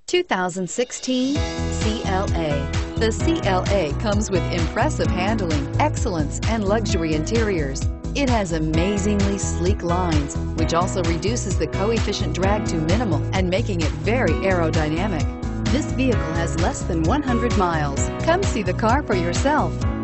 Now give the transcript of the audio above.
2016 CLA. The CLA comes with impressive handling, excellence, and luxury interiors. It has amazingly sleek lines, which also reduces the coefficient drag to minimal and making it very aerodynamic. This vehicle has less than 100 miles. Come see the car for yourself.